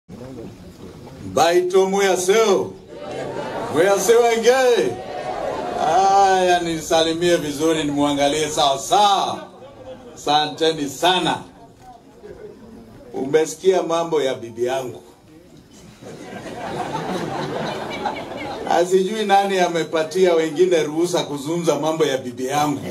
Baito muyaseo. Muyaseo enge. Aya, nisalimie vizuri, nimuangalie sawa sawa. Asanteni sana. Umesikia mambo ya bibi yangu. Asijui nani amepatia wengine ruhusa kuzungumza mambo ya bibi yangu.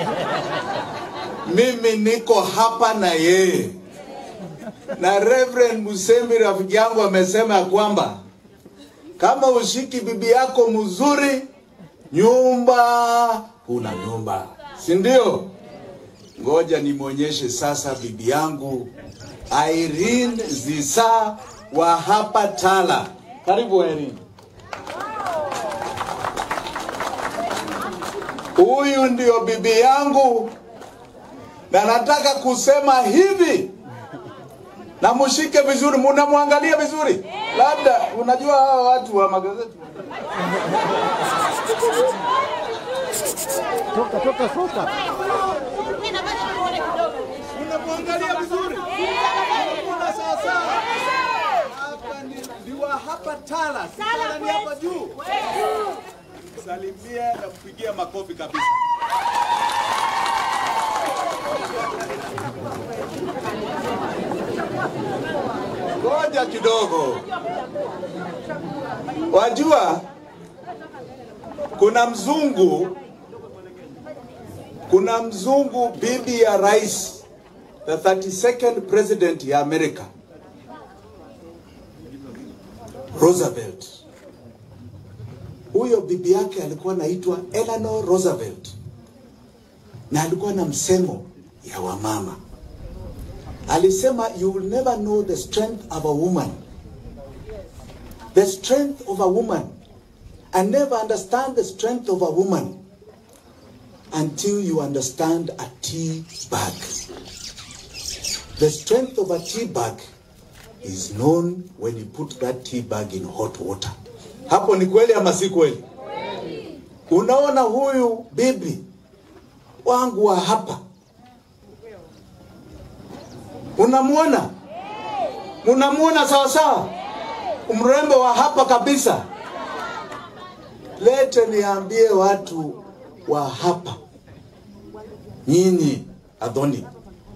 Mimi niko hapa na yeye. Na Reverend Musembi rafiki yangu amesema kwamba kama ushiki bibi yako mzuri, nyumba una nyumba. Si ndio? Ngoja nimonyeshe sasa bibi yangu Irene Zisa wa hapa Tala. Karibu Irene. Huyu ndio bibi yangu. Na nataka kusema hivi. Na mshike vizuri, mnamwangalia vizuri. Labda unajua hawa watu wa magazeti. Toka. Unamwangalia vizuri. Kuna sasa. Hapa ndio hapa Tala. Tala ni hapa juu. Salimia na kupigia makofi kabisa. Ngoja kidogo. Wajua kuna mzungu bibi ya rais, the 32nd president ya Amerika, Roosevelt. Huyo bibi yake alikuwa anaitwa Eleanor Roosevelt. Na alikuwa na msemo ya wamama. Alisema, you will never know the strength of a woman. The strength of a woman. And never understand the strength of a woman until you understand a tea bag. The strength of a tea bag is known when you put that tea bag in hot water. Hapo ni kweli ama si kweli? Unaona huyu bibi wangu wa hapa. Unamuona? Unamuona sawa sawa? Mrembo wa hapa kabisa. Lete niambie watu wa hapa. Nyinyi Adoni.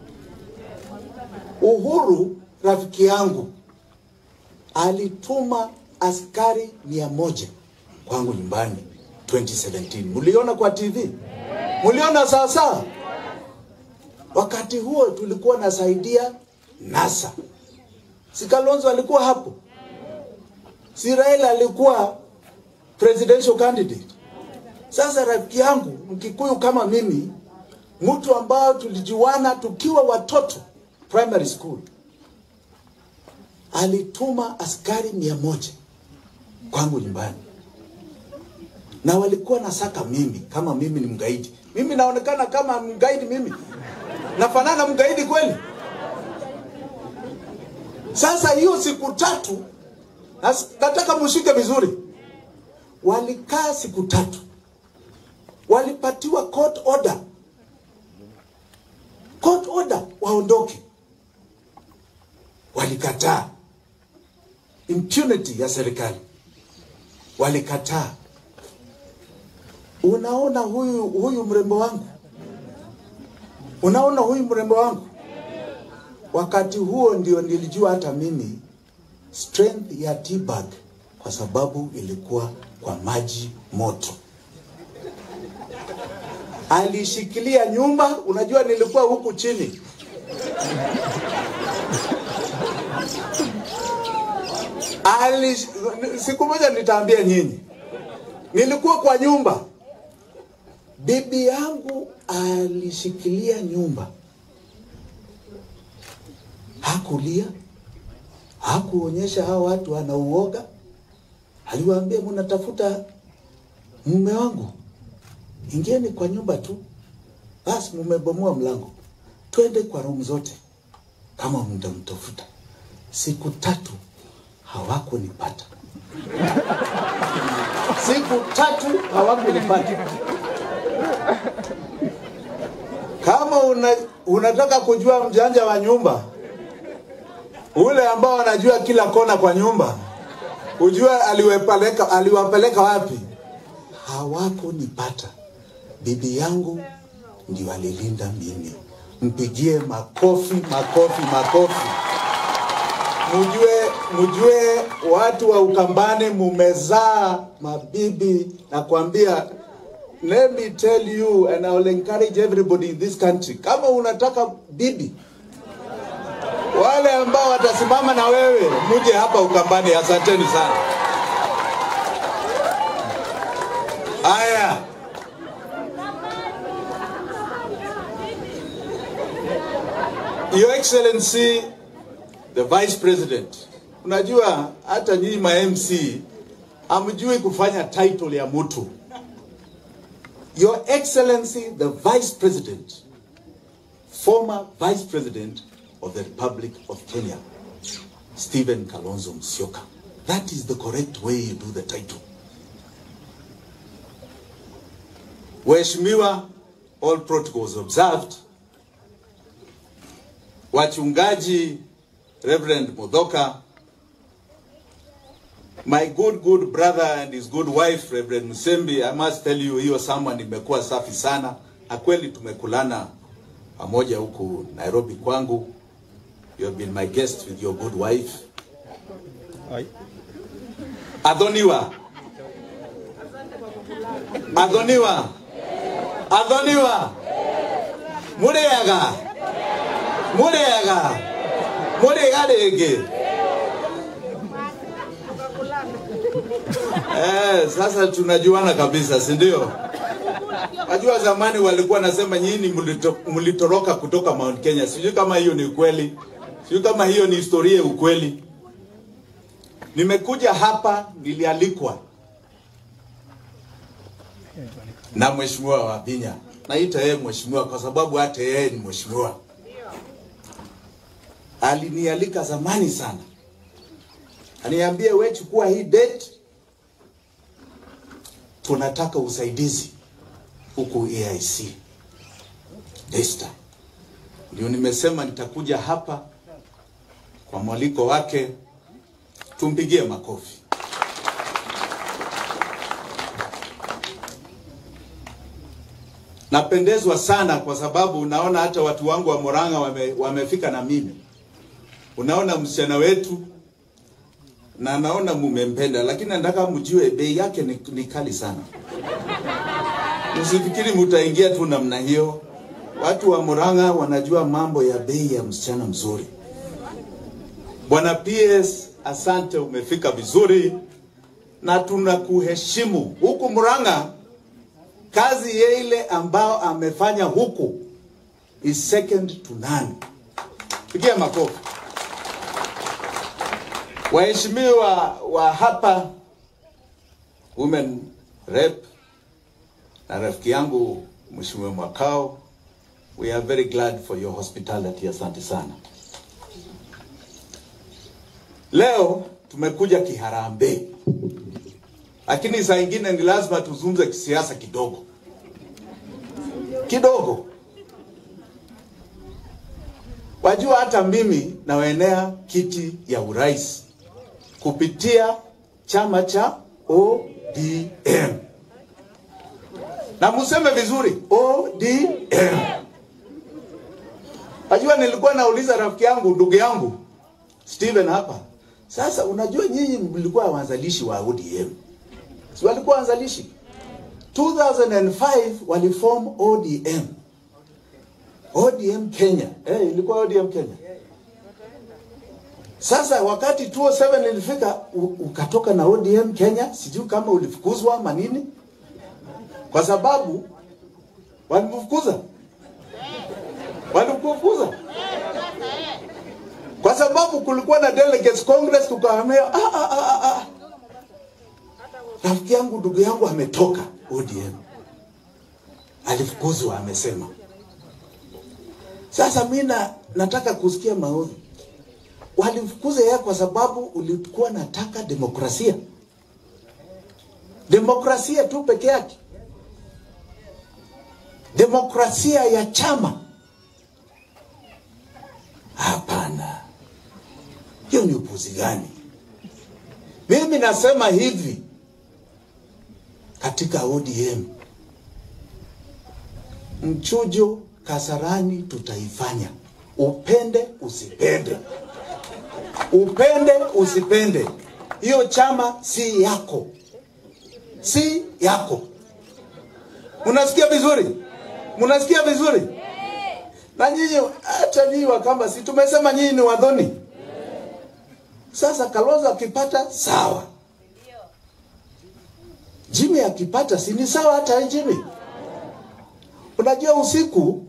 Uhuru rafiki yangu alituma askari 100 kwangu nyumbani 2017. Muliona kwa TV? Muliona sawa sawa? Wakati huo tulikuwa nasaidia NASA. Si Kalonzo alikuwa hapo? Si Raila alikuwa presidential candidate? Sasa rafiki yangu Mkikuyu kama mimi, mtu ambao tulijuana tukiwa watoto primary school, alituma askari 100 kwangu nyumbani. Na walikuwa nasaka mimi kama mimi ni mgaidi. Mimi naonekana kama mgaidi mimi. Nafanana mgaidi kweli? Sasa hiyo siku 3, nataka mshike vizuri. Walikaa siku 3. Walipatiwa court order. Court order waondoke. Walikataa. Impunity ya serikali. Walikataa. Unaona huyu mrembo wangu? Unaona huyu mrembo wangu? Wakati huo ndio nilijua hata mimi strength ya tea bag, kwa sababu ilikuwa kwa maji moto. Alishikilia nyumba, unajua nilikuwa huku chini. Siku moja nitaambia nyinyi. Nilikuwa kwa nyumba. Bibi yangu alishikilia nyumba. Hakulia. Hakuonyesha hao watu wanauoga. Aliwaambia, mnatafuta mume wangu? Ingieni kwa nyumba tu. Basi mmebomoa mlango. Twende kwa room zote kama mtamtafuta. Siku 3 hawakunipata. Siku 3 hawakunipata. Kama unataka kujua mjanja wa nyumba, Ule ambao anajua kila kona kwa nyumba, ujua aliwapeleka wapi? Hawako nipata. Bibi yangu ndio alilinda mimi. Mpigie makofi, makofi, makofi. Mujue watu wa Ukambani mumezaa mabibi, na kuambia, let me tell you and I will encourage everybody in this country, kama unataka bibi, wale ambao watasimama na wewe, muje hapa Ukambani. Asanteni sana. Aya. Your Excellency, the Vice President, unajua hata nyinyi ma MC hamjui kufanya title ya mtu. Your Excellency, the Vice President, former Vice President of the Republic of Kenya, Stephen Kalonzo Musyoka. That is the correct way you do the title. Waheshimiwa, all protocols observed. Wachungaji, Reverend Mudhoka, my good brother and his good wife, Reverend Musembi, I must tell you, hiyo someone imekuwa safi sana. Akweli tumekulana pamoja huku Nairobi kwangu. You have been my guest with your good wife. Adoniwa. Adoniwa. Adoniwa. Mureaga. Mureaga. Mureaga lege. Sasa tunajuana kabisa, si ndio? Wajua zamani walikuwa nasema nyinyi mlitoroka kutoka Mount Kenya. Sijui kama hiyo ni ukweli. Sijui kama hiyo ni historia ukweli. Nimekuja hapa, nilialikwa na Mheshimiwa Wavinya. Naita yeye mheshimiwa kwa sababu hata yeye ni mheshimiwa. Alinialika zamani sana. Aniambia, wewe chukua hii date, tunataka usaidizi huku AIC Desta. Ndio nimesema nitakuja hapa kwa mwaliko wake. Tumpigie makofi. Napendezwa sana kwa sababu unaona hata watu wangu wa Murang'a wamefika na mimi. Unaona msichana wetu na naona mumempenda, lakini nataka mjue bei yake ni kali sana. Msifikiri mtaingia tu namna hiyo. Watu wa Murang'a wanajua mambo ya bei ya msichana mzuri. Bwana PS, asante, umefika vizuri na tunakuheshimu. Huku Murang'a, kazi ile ambao amefanya huku is second to none. Pigia makofi. Waheshimiwa wa hapa, women rep na rafiki yangu Mheshimiwa Mwakao, we are very glad for your hospitality. Asante sana. Leo tumekuja kiharambee, lakini saa nyingine ni lazima tuzungumze kisiasa kidogo. Kidogo. Wajua hata mimi nawenea kiti ya urais kupitia chama cha ODM. Na museme vizuri, ODM. Wajua nilikuwa nauliza rafiki yangu, ndugu yangu Steven hapa. Sasa unajua nyinyi mlikuwa waanzilishi wa ODM. Si walikuwa waanzilishi? 2005 waliform ODM. ODM Kenya. Ilikuwa ODM Kenya. Sasa wakati 2007 ilifika, ukatoka na ODM Kenya, sijui kama ulifukuzwa manini. Kwa sababu walimfukuza. Walimfukuza. Kwa sababu kulikuwa na delegates Congress, tukahamia rafiki yangu, ndugu yangu ametoka ODM. Alifukuzwa, amesema. Sasa mimi nataka kusikia maoni. Walimfukuza yeye kwa sababu ulikuwa nataka demokrasia. Demokrasia tu peke yake. Demokrasia ya chama. Hapana. Hiyo ni upuzi gani? Mimi nasema hivi, katika ODM, mchujo Kasarani tutaifanya. Upende usipende. Upende usipende. Hiyo chama si yako. Si yako. Unasikia vizuri? Munasikia vizuri? Na nyinyi hata nyinyi Wakamba si tumesema nyinyi ni wadhoni. Sasa Kalonzo akipata sawa. Jimmy akipata si ni sawa hata Jimmy. Unajua usiku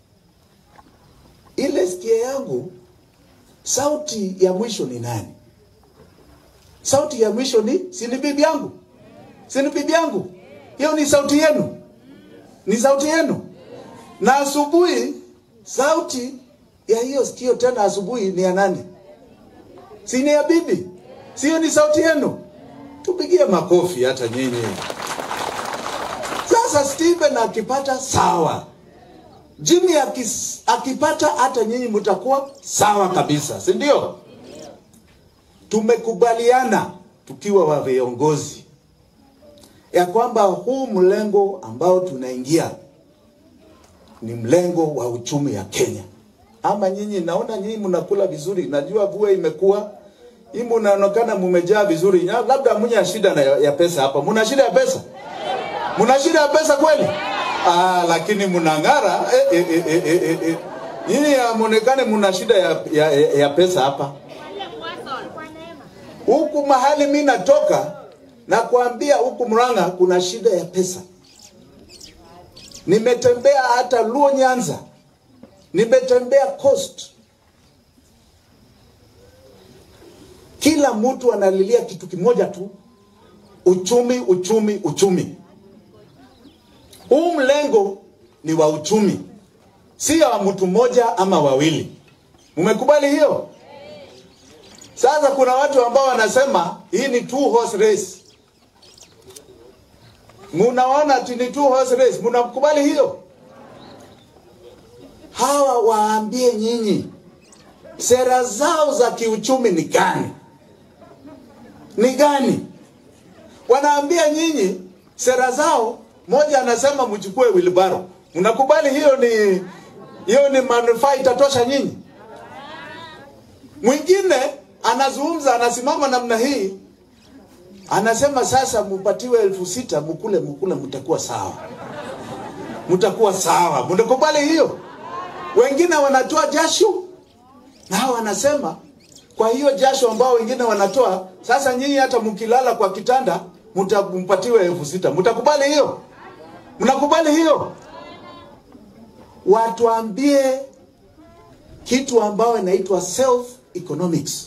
ile sikia yangu, sauti ya mwisho ni nani? Sauti ya mwisho ni si ni bibi yangu. Si ni bibi yangu. Hiyo ni sauti yenu. Ni sauti yenu. Na asubuhi sauti ya hiyo sikio tena asubuhi ni ya nani? Si ni ya bibi. Sio ni sauti yenu. Tupigie makofi hata nyinyi. Sasa Stephen akipata sawa. Jimmy akipata hata nyinyi mtakuwa sawa kabisa, si ndio? Tumekubaliana tukiwa wa viongozi ya kwamba huu mlengo ambao tunaingia ni mlengo wa uchumi ya Kenya. Ama nyinyi naona nyinyi mnakula vizuri, najua vua imekuwa, hii mnaonekana mmejaa vizuri. Labda mwenye shida ya pesa hapa. Mna shida ya pesa? Mna shida ya pesa kweli? Lakini mnang'ara. Nyinyi muonekane mna shida ya pesa hapa. Huku mahali mimi natoka na kuambia huku Murang'a kuna shida ya pesa. Nimetembea hata Luo Nyanza. Nimetembea Coast. Kila mtu analilia kitu kimoja tu. Uchumi, uchumi, uchumi. Huu mlengo ni wa uchumi. Si ya mtu mmoja ama wawili. Mmekubali hiyo? Sasa kuna watu ambao wanasema hii ni two horse race. Munaona ati ni two horse race. Mnakubali hiyo? Hawa waambie nyinyi sera zao za kiuchumi ni gani? Ni gani? Wanaambia nyinyi sera zao, moja anasema mchukue wheelbarrow. Mnakubali hiyo ni manufaa itatosha nyinyi? Mwingine anazungumza, anasimama namna hii, anasema sasa mpatiwe 6,000 mkule mtakuwa sawa. Mtakuwa sawa. Mnakubali hiyo? Wengine wanatoa jasho na hao wanasema kwa hiyo jasho ambao wengine wanatoa, sasa nyinyi hata mkilala kwa kitanda mpatiwe 6,000. Mtakubali hiyo? Mnakubali hiyo? Watuambie kitu ambao inaitwa self economics.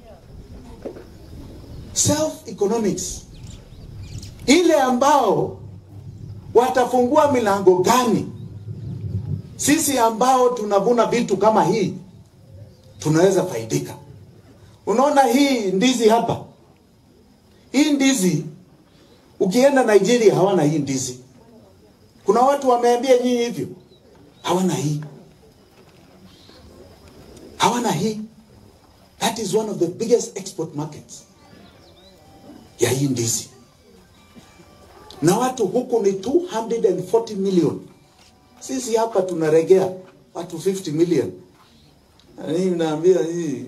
Self economics. Ile ambao watafungua milango gani? Sisi ambao tunavuna vitu kama hii tunaweza faidika. Unaona hii ndizi hapa. Hii ndizi ukienda Nigeria hawana hii ndizi. Kuna watu wameambia nyinyi hivyo. Hawana hii. Hawana hii. That is one of the biggest export markets. Ya hii ndizi. Na watu huku ni 240 million. Sisi hapa tunaregea watu 50 million. Mimi naambia hii,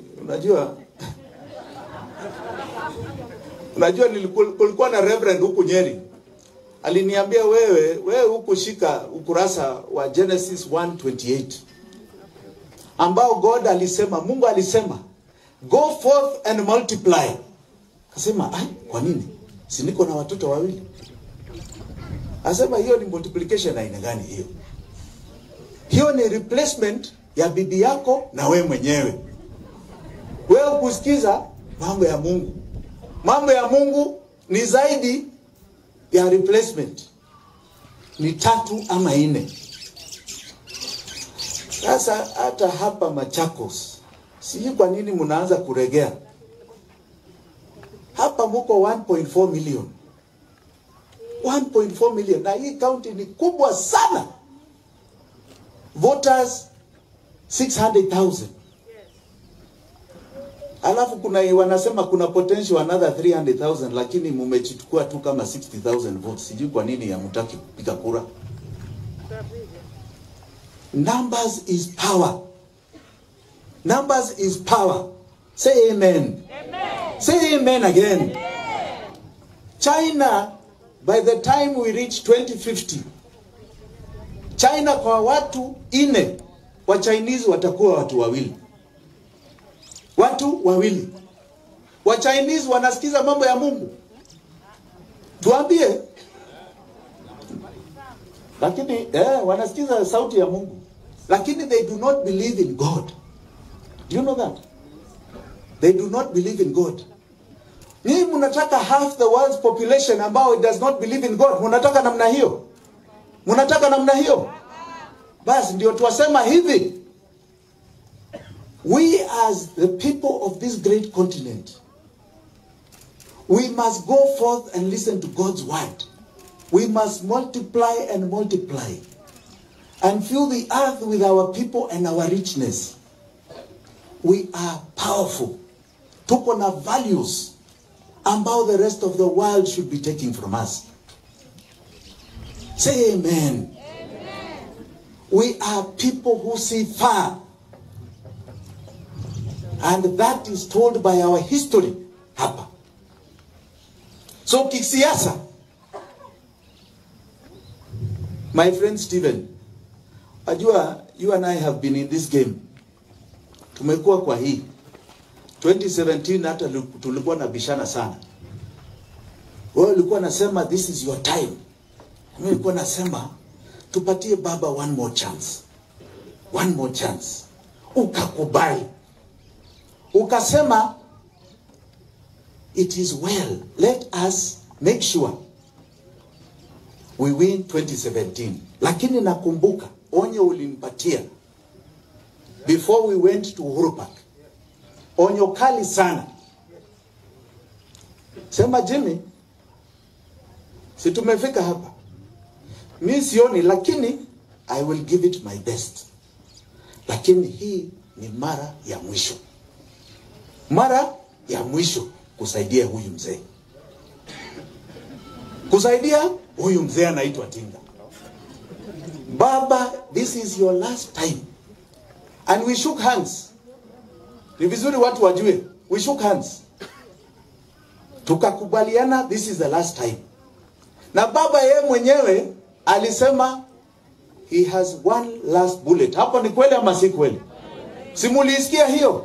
unajua nilikuwa na Reverend huku Nyeri. Aliniambia wewe huku shika ukurasa wa Genesis 1:28. Ambao Mungu alisema, go forth and multiply. Kasema, kwa nini? Si niko na watoto wawili. Asema hiyo ni multiplication aina gani hiyo? Hiyo ni replacement ya bibi yako na we mwenyewe. Wewe kusikiza mambo ya Mungu. Mambo ya Mungu ni zaidi ya replacement. Ni 3 ama 4. Sasa hata hapa Machakos, sijui kwa nini mnaanza kuregea. Hapa mko 1.4 million. 1.4 million. Na hii county ni kubwa sana. Voters 600,000. Alafu kuna wanasema kuna potential another 300,000 lakini mumechukua tu kama 60,000 votes. Sijui kwa nini hamtaki kupiga kura. Numbers is power. Numbers is power. Say amen. Amen. Say amen again. Amen. China, by the time we reach 2050, China kwa watu 4 wa Chinese watakuwa watu wawili. Watu wawili. Wa Chinese wanasikiza mambo ya Mungu. Tuambie. Lakini wanasikiza sauti ya Mungu. Lakini they do not believe in God. Do you know that? They do not believe in God. Nyinyi mnataka half the world's population ambao it does not believe in God. Mnataka namna hiyo? Mnataka namna hiyo? Basi ndio tuwasema hivi. We as the people of this great continent, we must go forth and listen to God's word. We must multiply and multiply and fill the earth with our people and our richness. We are powerful. Tuko na values ambao the rest of the world should be taking from us. Say amen. Amen. We are people who see far. And that is told by our history hapa. So kisiasa, my friend Stephen, ajua you and I have been in this game. Tumekuwa kwa hii 2017 hata tulikuwa na bishana sana. Wewe ulikuwa nasema this is your time. Mimi nilikuwa nasema tupatie baba one more chance. One more chance. Ukakubali. Ukasema it is well. Let us make sure we win 2017. Lakini nakumbuka onyo ulinipatia before we went to Uhuru Park. Onyo kali sana. Sema Jimmy, si tumefika hapa. Mimi sioni lakini I will give it my best. Lakini hii ni mara ya mwisho. Mara ya mwisho kusaidia huyu mzee. Kusaidia huyu mzee anaitwa Tinga. Baba, this is your last time. And we shook hands. Ni vizuri watu wajue. We shook hands. Tukakubaliana this is the last time. Na baba yeye mwenyewe alisema he has one last bullet. Hapo ni kweli ama si kweli? Simulisikia hiyo?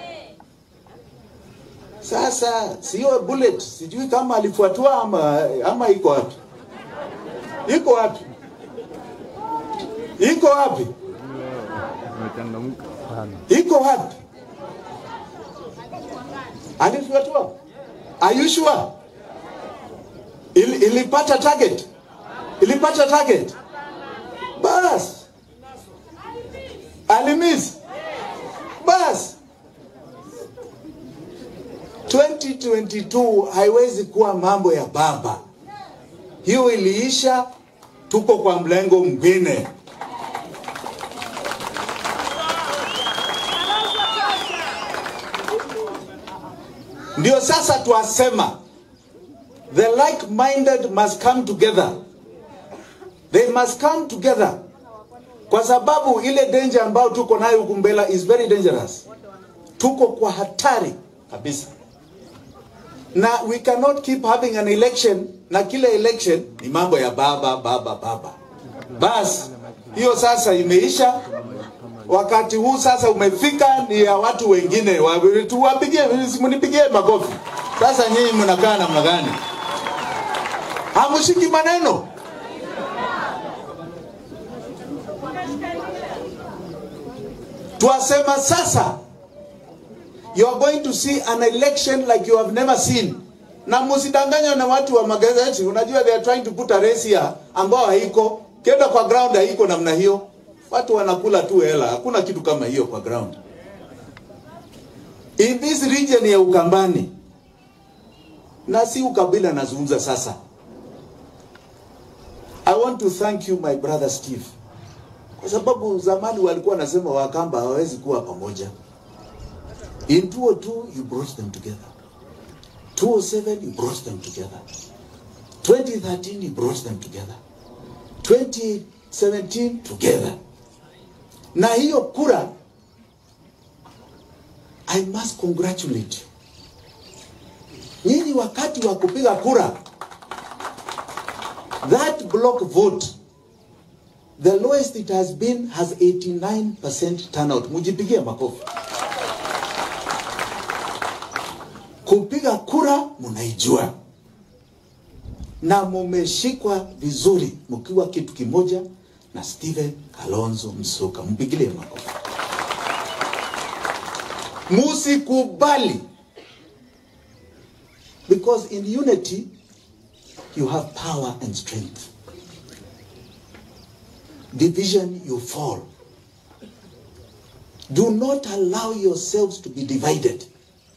Sasa sio bullet, sijui kama alifuatua ama iko wapi? Iko wapi? Iko wapi? Iko wapi? Alifuatua? Are you sure? Ilipata target? Ilipata target? Bas. Alimiss. Bas. 2022 haiwezi kuwa mambo ya baba. Hiyo iliisha, tuko kwa mlengo mwingine. Ndio sasa tuasema the like-minded must come together. They must come together. Kwa sababu ile danger ambao tuko nayo huko mbele is very dangerous. Tuko kwa hatari kabisa. Na we cannot keep having an election na kila election ni mambo ya baba. Bas, hiyo sasa imeisha. Wakati huu sasa umefika ni ya watu wengine. Tuwapigie, mnipigie makofi. Sasa nyinyi mnakaa namna gani? Hamushiki maneno. Tuasema sasa you are going to see an election like you have never seen. Na msidanganywe na watu wa magazeti. Unajua they are trying to put a race here ambao haiko. Kenda kwa ground haiko namna hiyo. Watu wanakula tu hela. Hakuna kitu kama hiyo kwa ground. In this region ya Ukambani. Na si ukabila nazungumza sasa. I want to thank you my brother Steve. Kwa sababu zamani walikuwa nasema Wakamba hawezi kuwa pamoja. In 2002, you brought them together. 2007, you brought them together. 2013, you brought them together. 2017, together. Na hiyo kura, I must congratulate you. Nyinyi wakati wa kupiga kura, that block vote, the lowest it has been, has 89% turnout. Mujipigie makofi. Kupiga kura munaijua. Na mumeshikwa vizuri mkiwa kitu kimoja na Stephen Kalonzo Musyoka. Mpigilie makofi. Musikubali. Because in unity, you have power and strength. Division, you fall. Do not allow yourselves to be divided.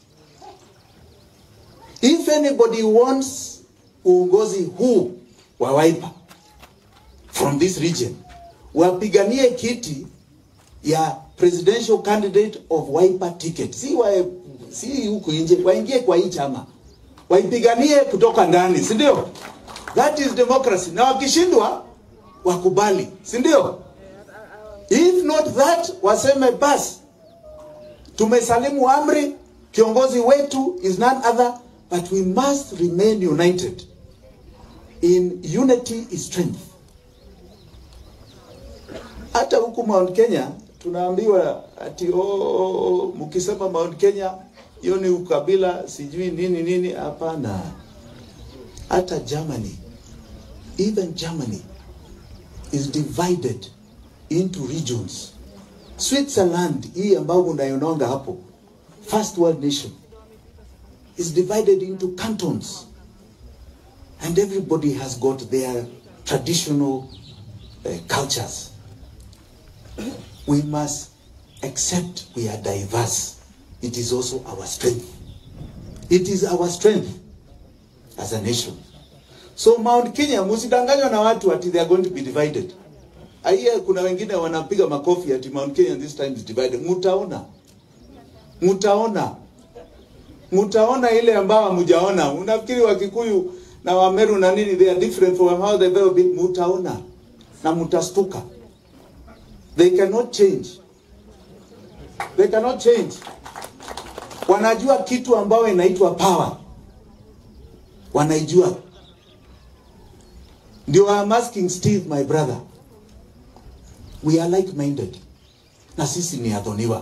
If anybody wants uongozi huu wa Wiper from this region, wapiganie kiti ya presidential candidate of Wiper ticket. Si huku nje, waingie kwa hii chama. Waipiganie kutoka ndani, si ndio? That is democracy. Na wakishindwa wakubali, si ndio? If not that, waseme basi tumesalimu amri, kiongozi wetu is none other, but we must remain united. In unity is strength. Hata huku Mount Kenya tunaambiwa ati mkisema Mount Kenya hiyo ni ukabila sijui nini, hapana. Hata Germany, even Germany is divided into regions. Switzerland, hii ambao unayononga hapo, first world nation, is divided into cantons. And everybody has got their traditional cultures. We must accept we are diverse. It is also our strength. It is our strength as a nation. So Mount Kenya, musidanganywa na watu ati they are going to be divided. Aiye, kuna wengine wanapiga makofi ati Mount Kenya this time is divided. Mutaona ile ambao mujaona. Unafikiri Wakikuyu na Wameru na nini, they are different from how they've ever been. Mutaona na mutastuka. They cannot change. They cannot change. Wanajua kitu ambao inaitwa power. Wanaijua. Ndio I'm asking Steve, my brother. We are like-minded. Na sisi ni adhoniwa.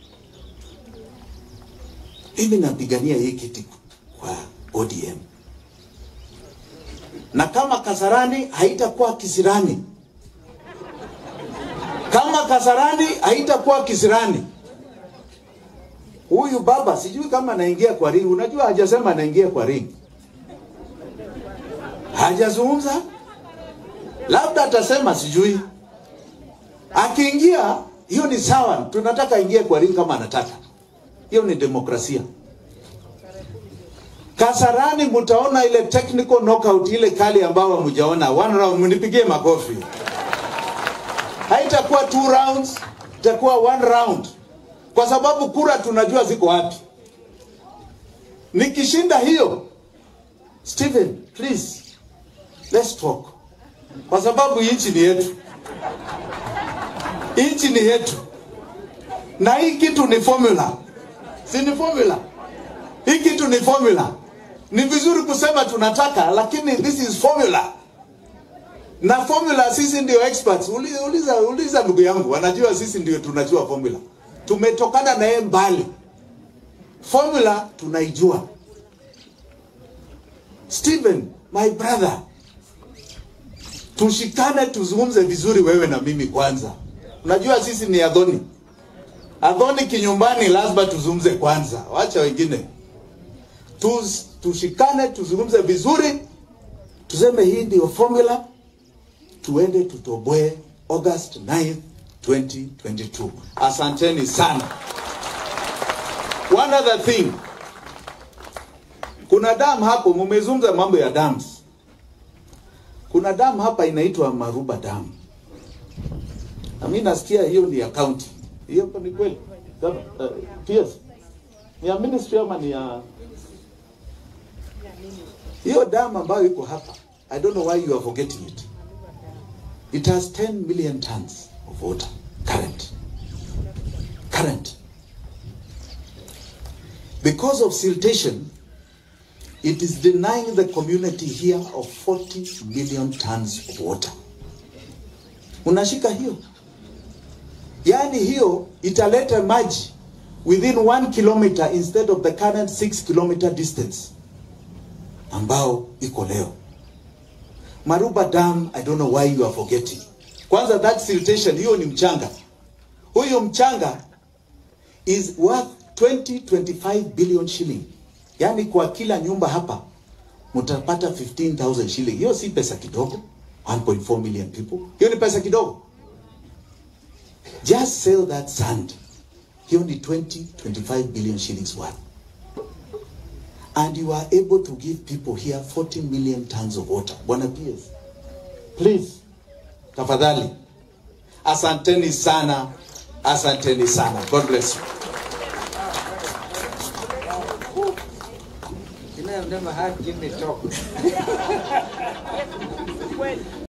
Mimi napigania hii kiti kwa ODM. Na kama Kasarani haitakuwa Kisirani. Kama Kasarani haitakuwa Kisirani. Huyu baba sijui kama anaingia kwa ring. Unajua hajasema anaingia kwa ring. Hajazungumza. Labda atasema sijui. Akiingia hiyo ni sawa. Tunataka ingie kwa ring kama anataka. Hiyo ni demokrasia. Kasarani mutaona ile technical knockout ile kali ambao mjaona. One round, mnipigie makofi. Haitakuwa 2 rounds, itakuwa 1 round. Kwa sababu kura tunajua ziko wapi. Nikishinda hiyo, Stephen, please, let's talk. Kwa sababu nchi ni yetu. Nchi ni yetu. Na hii kitu ni formula. Si ni formula? Hii kitu ni formula. Ni vizuri kusema tunataka, lakini this is formula. Na formula sisi ndio experts. Uliza ndugu yangu, wanajua sisi ndio tunajua formula. Tumetokana na yeye mbali. Formula tunaijua. Stephen, my brother, tushikane tuzungumze vizuri wewe na mimi kwanza. Unajua sisi ni adhoni. Adhoni kinyumbani lazima tuzungumze kwanza. Wacha wengine. Tushikane tuzungumze vizuri. Tuseme hii ndio formula. Tuende tutoboe August 9th, 2022. Asanteni sana. One other thing. Kuna dam hapo, mumezungumza mambo ya dams. Kuna dam hapa inaitwa Maruba Dam. Na mimi nasikia hiyo ni ya county. Hiyo ni kweli? Yes. Ni ya ministry ama ni ya hiyo dam ambayo iko hapa? I don't know why you are forgetting it. It has 10 million tons of water current. Because of siltation, it is denying the community here of 40 million tons of water. Unashika hiyo? Yani hiyo italeta maji within 1 kilometer instead of the current 6 kilometer distance ambao iko leo. Maruba Dam, I don't know why you are forgetting. Kwanza that siltation, hiyo ni mchanga. Huyo mchanga is worth 20-25 billion shilling. Yani kwa kila nyumba hapa mtapata 15,000 shilling. Hiyo si pesa kidogo. 1.4 million people. Hiyo ni pesa kidogo. Just sell that sand. Hiyo ni 20-25 billion shillings worth. And you are able to give people here 40 million tons of water. Bwana PS, please, tafadhali. Asanteni sana. Asanteni sana. God bless you. You know, I've never had give me talk.